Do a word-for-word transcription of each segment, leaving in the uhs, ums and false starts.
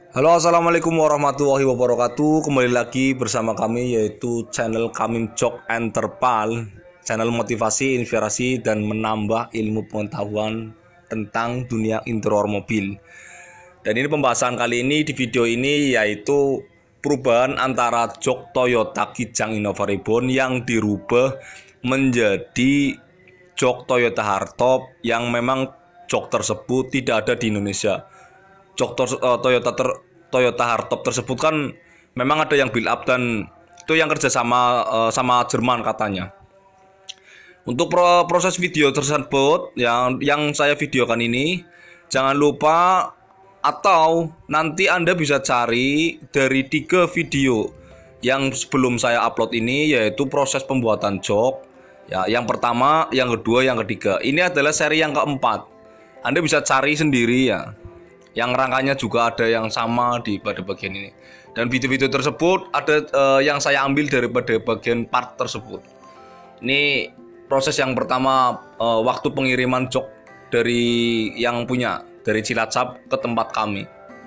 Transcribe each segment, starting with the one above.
Halo, assalamualaikum warahmatullahi wabarakatuh. Kembali lagi bersama kami, yaitu channel Kamim Jok Enterpal, channel motivasi, inspirasi, dan menambah ilmu pengetahuan tentang dunia interior mobil. Dan ini pembahasan kali ini di video ini yaitu perubahan antara jok Toyota Kijang Innova Reborn yang dirubah menjadi jok Toyota Hardtop yang memang jok tersebut tidak ada di Indonesia. Jok uh, Toyota ter, Toyota Hardtop tersebut kan memang ada yang build up dan itu yang kerja sama uh, sama Jerman katanya. Untuk pro, proses video tersebut yang yang saya videokan ini, jangan lupa atau nanti Anda bisa cari dari tiga video yang sebelum saya upload ini, yaitu proses pembuatan jok. Ya, yang pertama, yang kedua, yang ketiga. Ini adalah seri yang keempat. Anda bisa cari sendiri ya. Yang rangkanya juga ada yang sama di pada bagian ini, dan video-video tersebut ada uh, yang saya ambil daripada bagian part tersebut. Ini proses yang pertama, uh, waktu pengiriman jok dari yang punya dari Cilacap ke tempat kami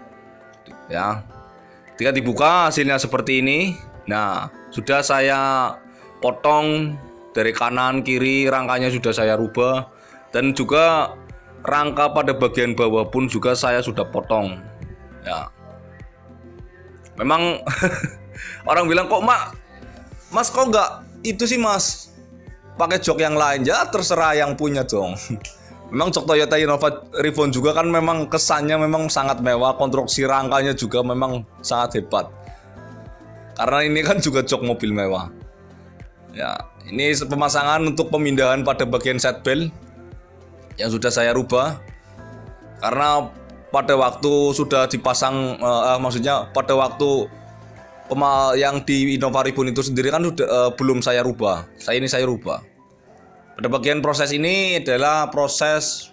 ya. Ketika dibuka hasilnya seperti ini. Nah, sudah saya potong dari kanan kiri, rangkanya sudah saya rubah, dan juga rangka pada bagian bawah pun juga saya sudah potong ya. Memang orang bilang, kok mak mas kok nggak itu sih mas pakai jok yang lain? Ya terserah yang punya dong. Memang jok Toyota Innova Reborn juga kan memang kesannya memang sangat mewah, konstruksi rangkanya juga memang sangat hebat, karena ini kan juga jok mobil mewah ya. Ini pemasangan untuk pemindahan pada bagian seatbelt yang sudah saya rubah, karena pada waktu sudah dipasang uh, uh, maksudnya pada waktu pema yang di Innova Reborn itu sendiri kan sudah uh, belum saya rubah. Saya ini saya rubah. Pada bagian proses ini adalah proses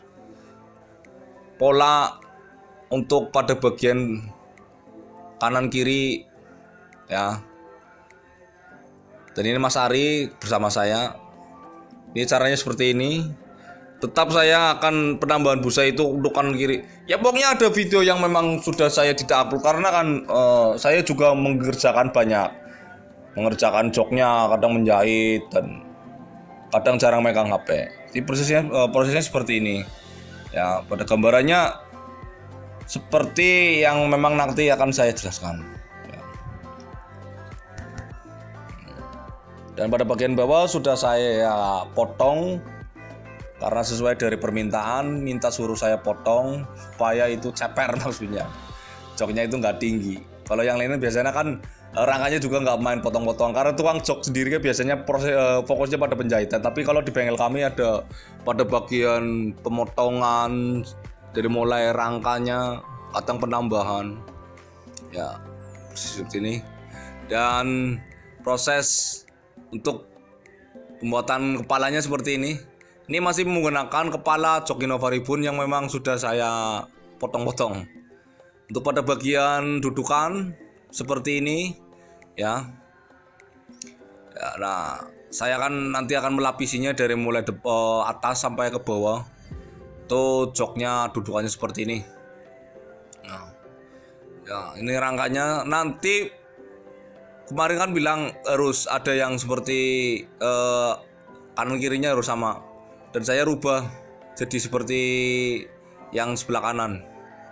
pola untuk pada bagian kanan kiri ya. Dan ini Mas Ari bersama saya. Ini caranya seperti ini. Tetap saya akan penambahan busa itu untuk kanan kiri. Ya pokoknya ada video yang memang sudah saya tidak upload, karena kan uh, saya juga mengerjakan banyak, mengerjakan joknya, kadang menjahit dan kadang jarang megang H P. Jadi prosesnya uh, prosesnya seperti ini. Ya, pada gambarannya seperti yang memang nanti akan saya jelaskan. Ya. Dan pada bagian bawah sudah saya potong, karena sesuai dari permintaan, minta suruh saya potong supaya itu ceper, maksudnya joknya itu nggak tinggi. Kalau yang lainnya biasanya kan rangkanya juga nggak main potong-potong, karena tukang jok sendiri kan biasanya proses uh, fokusnya pada penjahitan. Tapi kalau di bengkel kami ada pada bagian pemotongan, dari mulai rangkanya, kadang penambahan ya seperti ini. Dan proses untuk pembuatan kepalanya seperti ini. Ini masih menggunakan kepala jok Innova Reborn yang memang sudah saya potong-potong. Untuk pada bagian dudukan seperti ini ya. Ya, nah, saya kan nanti akan melapisinya dari mulai depan atas sampai ke bawah. Tuh joknya dudukannya seperti ini. Nah, ya ini rangkanya nanti kemarin kan bilang harus ada yang seperti eh, kanan kirinya harus sama. Dan saya rubah jadi seperti yang sebelah kanan,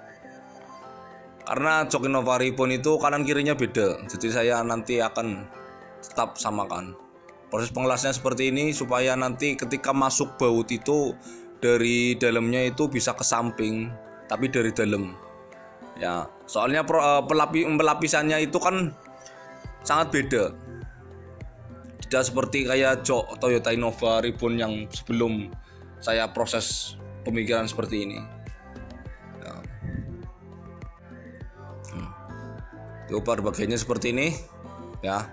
karena jok Innova Reborn itu kanan kirinya beda. Jadi saya nanti akan tetap samakan. Proses pengelasnya seperti ini supaya nanti ketika masuk baut itu dari dalamnya itu bisa ke samping, tapi dari dalam ya. Soalnya pelapis, pelapisannya itu kan sangat beda. Tidak seperti kayak jok Toyota Innova Reborn yang sebelum saya proses pemikiran seperti ini ya. hmm. Diubah bagiannya seperti ini ya.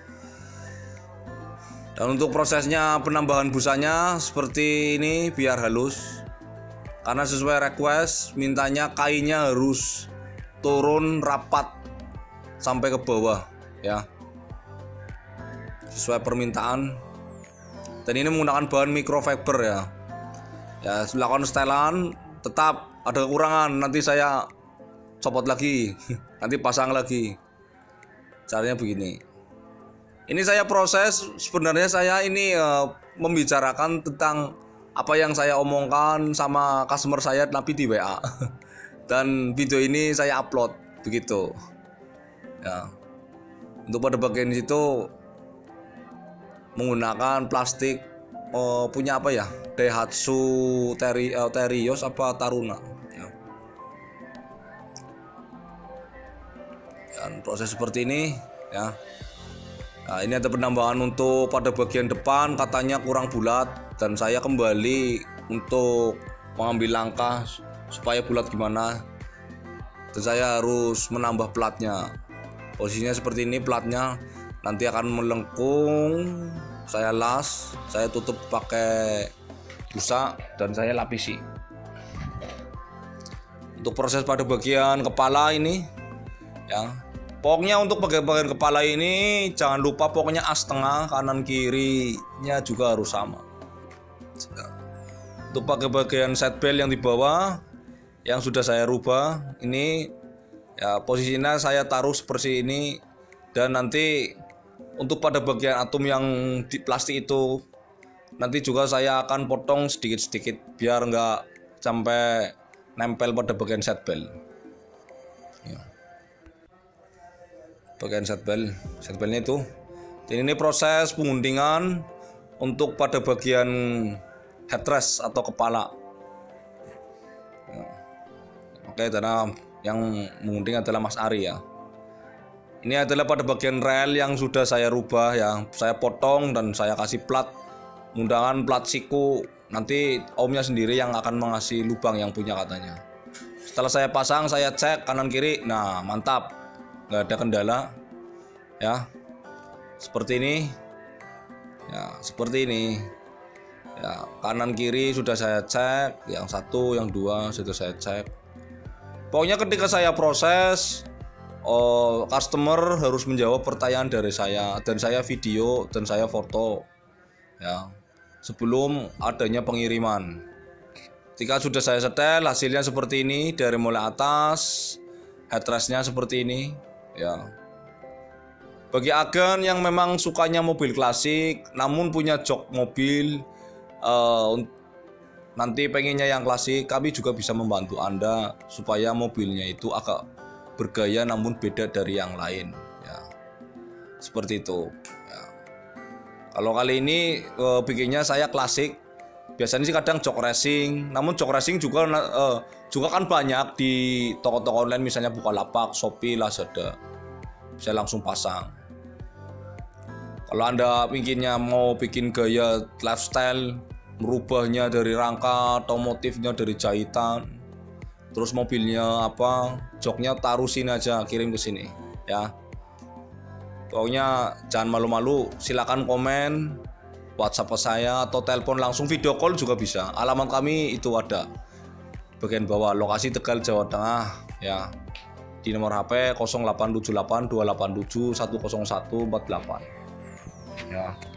Dan untuk prosesnya penambahan busanya seperti ini biar halus, karena sesuai request mintanya kainnya harus turun rapat sampai ke bawah ya, sesuai permintaan. Dan ini menggunakan bahan microfiber ya. Ya, lakukan setelan, tetap ada kekurangan nanti saya copot lagi, nanti pasang lagi. Caranya begini. Ini saya proses, sebenarnya saya ini uh, membicarakan tentang apa yang saya omongkan sama customer saya tapi di W A. Dan video ini saya upload begitu. Ya. Untuk pada bagian itu menggunakan plastik uh, punya apa ya? Daihatsu Teri, uh, Terios apa Taruna. Ya. Dan proses seperti ini ya. Nah, ini ada penambahan untuk pada bagian depan katanya kurang bulat dan saya kembali untuk mengambil langkah supaya bulat gimana. Dan saya harus menambah platnya. Posisinya seperti ini platnya nanti akan melengkung. Saya las, saya tutup pakai busa dan saya lapisi. Untuk proses pada bagian kepala ini ya. Pokoknya untuk bagian-bagian kepala ini jangan lupa pokoknya as tengah kanan kirinya juga harus sama. Untuk bagian seat belt yang di bawah yang sudah saya rubah ini ya posisinya saya taruh seperti ini dan nanti untuk pada bagian atom yang di plastik itu nanti juga saya akan potong sedikit-sedikit biar nggak sampai nempel pada bagian seat belt. Ya. Bagian seat belt, seat beltnya itu. Dan ini proses penguntingan untuk pada bagian headrest atau kepala. Ya. Oke, karena yang mengunting adalah Mas Ari ya. Ini adalah pada bagian rel yang sudah saya rubah ya. Saya potong dan saya kasih plat, menggunakan plat siku. Nanti omnya sendiri yang akan mengasih lubang yang punya katanya. Setelah saya pasang, saya cek kanan kiri. Nah, mantap. Nggak ada kendala ya, seperti ini ya, seperti ini ya, kanan kiri sudah saya cek, yang satu yang dua sudah saya cek. Pokoknya ketika saya proses oh, customer harus menjawab pertanyaan dari saya dan saya video dan saya foto ya sebelum adanya pengiriman. Ketika sudah saya setel hasilnya seperti ini, dari mulai atas headrestnya seperti ini ya. Bagi agen yang memang sukanya mobil klasik namun punya jok mobil uh, nanti pengennya yang klasik, kami juga bisa membantu Anda supaya mobilnya itu agak bergaya namun beda dari yang lain ya. Seperti itu ya. Kalau kali ini uh, bikinnya saya klasik. Biasanya sih kadang jok racing, namun jok racing juga uh, juga kan banyak di toko-toko online misalnya Bukalapak, Shopee, Lazada. Bisa langsung pasang. Kalau Anda bikinnya mau bikin gaya lifestyle, merubahnya dari rangka atau motifnya dari jahitan, terus mobilnya apa, joknya taruh sini aja, kirim ke sini ya. Pokoknya jangan malu-malu, silakan komen WhatsApp saya atau telepon langsung, video call juga bisa. Alamat kami itu ada bagian bawah, lokasi Tegal, Jawa Tengah ya. Di nomor H P nol delapan tujuh delapan dua delapan tujuh satu nol satu empat delapan ya.